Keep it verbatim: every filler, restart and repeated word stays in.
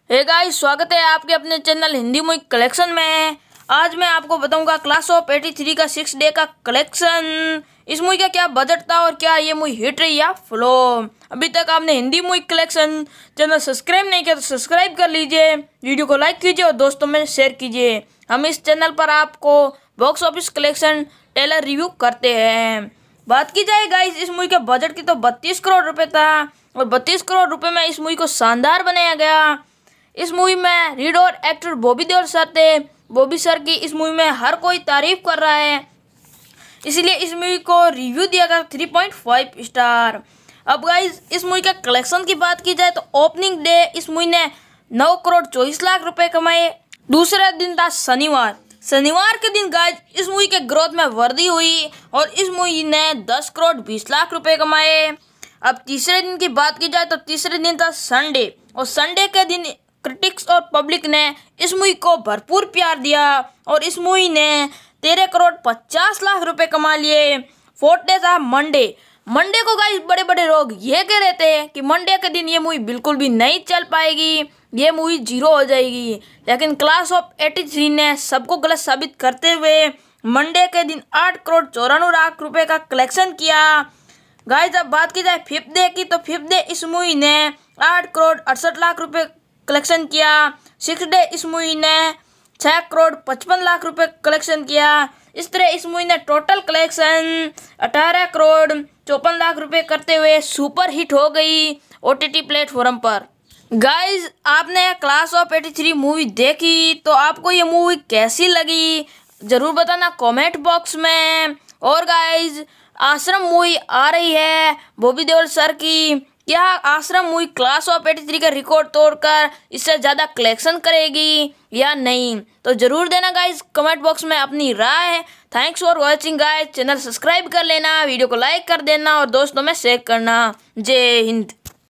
Hey guys, स्वागत है आपके अपने चैनल हिंदी मूवी कलेक्शन में। आज मैं आपको बताऊंगा क्लास ऑफ एटी थ्री का सिक्स डे का कलेक्शन। इस मूवी का क्या बजट था और क्या ये मूवी हिट रही या फ्लॉप। अभी तक आपने Hindi movie collection channel subscribe नहीं किया तो सब्सक्राइब कर लीजिए, वीडियो को लाइक कीजिए और दोस्तों में शेयर कीजिए। हम इस चैनल पर आपको box office collection trailer review करते हैं। बात की जाए गाइस इस मूवी के बजट की तो बत्तीस करोड़ रुपए था और बत्तीस करोड़ रुपए में इस मूवी को शानदार बनाया गया। इस मूवी में लीड और एक्टर बॉबी देओल सर थे। बॉबी सर की इस मूवी में हर कोई तारीफ कर रहा है, इसलिए इस मूवी को रिव्यू दिया गया थ्री पॉइंट फाइव स्टार। अब गाइस इस मूवी के कलेक्शन की बात की जाए तो ओपनिंग डे इस मूवी ने नौ करोड़ चौबीस लाख रुपए कमाए। दूसरा दिन था शनिवार। शनिवार के दिन गाइस इस मूवी के ग्रोथ में वृद्धि हुई और इस मूवी ने दस करोड़ बीस लाख रुपए कमाए। अब तीसरे दिन की बात की जाए तो तीसरे दिन था संडे और संडे के दिन क्रिटिक्स और पब्लिक ने इस मूवी को भरपूर प्यार दिया और इस मूवी ने तेरह करोड़ पचास लाख रुपए कमा लिए। फोर्थ डे था मंडे। मंडे को गाइस बड़े बड़े लोग ये कह रहे थे कि मंडे के दिन ये मूवी बिल्कुल भी नहीं चल पाएगी, ये मूवी जीरो हो जाएगी, लेकिन क्लास ऑफ एटी थ्री ने सबको गलत साबित करते हुए मंडे के दिन आठ करोड़ चौरानवे लाख रुपए का कलेक्शन किया। गाइस अब बात की जाए फिफ्थ डे की तो फिफ्थ डे इस मूवी ने आठ करोड़ अड़सठ लाख रुपए कलेक्शन किया। सिक्स डे इस मूवी ने छः करोड़ पचपन लाख रुपए कलेक्शन किया। इस तरह इस मूवी ने टोटल कलेक्शन अठारह करोड़ चौपन लाख रुपए करते हुए सुपर हिट हो गई ओटीटी प्लेटफॉर्म पर। गाइज आपने class of eighty three movie देखी तो आपको ये मूवी कैसी लगी ज़रूर बताना कमेंट बॉक्स में। और गाइज आश्रम मूवी आ रही है बॉबी देओल सर की, क्या Aashram movie class of eighty three का रिकॉर्ड तोड़कर इससे ज़्यादा कलेक्शन करेगी या नहीं, तो ज़रूर देना गाइज कमेंट बॉक्स में अपनी राय। Thanks for watching guys, channel subscribe कर लेना, वीडियो को लाइक कर देना और दोस्तों में शेयर करना। जय हिंद।